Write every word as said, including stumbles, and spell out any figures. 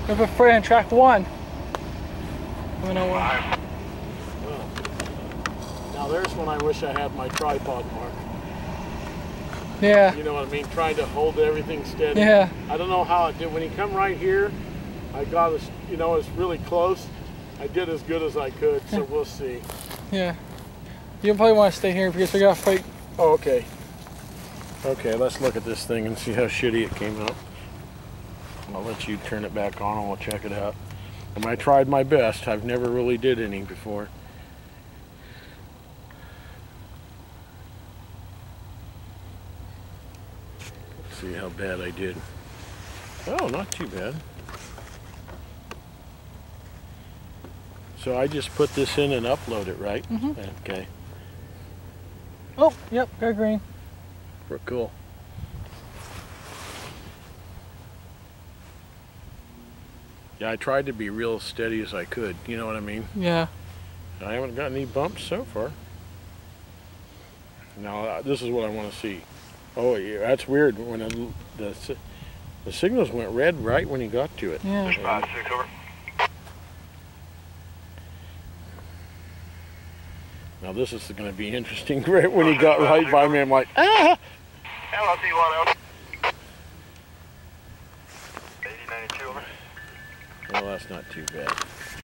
We're put freight on track one. I'm gonna Well, now there's when I wish I had my tripod mark. Yeah. You know what I mean? Trying to hold everything steady. Yeah. I don't know how it did. When you come right here, I got us, you know, it's really close. I did as good as I could, so we'll see. Yeah. You probably want to stay here because we got freight. Oh, okay. Okay, let's look at this thing and see how shitty it came out. I'll let you turn it back on and we'll check it out. And I tried my best. I've never really did any before. Let's see how bad I did. Oh, not too bad. So I just put this in and upload it, right? Mm-hmm. Okay. Oh, yep, got green. We're cool. Yeah, I tried to be real steady as I could. You know what I mean? Yeah. I haven't got any bumps so far. Now uh, this is what I want to see. Oh, yeah, that's weird. When it, the the signals went red right when he got to it. Yeah. And, Five, six, over. now this is going to be interesting. Right when he got right by me, I'm like, ah! L T one, over. eighty ninety-two, over. Well, that's not too bad.